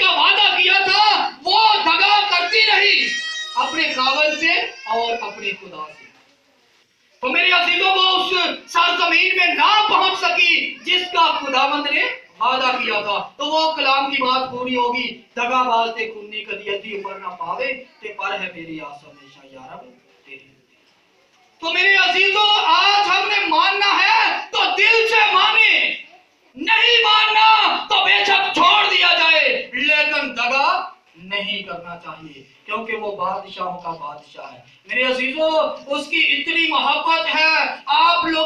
का वादा किया था वो दगा करती रही अपने कावल से और अपने खुदा से। तो मेरे अजीजों, वो उस सरजमीन में ना पहुंच सकी जिसका खुदावंद ने वादा किया था। तो वो कलाम की बात पूरी होगी, दगाबाज ते खूनी कदी अधी ऊपर ना पावे ते पर है मेरी आस हमेशा यारा तेरी। तो मेरे अजीजों, आज हमने मानना है तो दिल से माने, नहीं मानना तो बेशक छोड़ दिया जाए, लेकिन दगा नहीं करना चाहिए, क्योंकि वो बादशाहों का बादशाह है। मेरे अजीजों, उसकी इतनी मोहब्बत है, आप लोग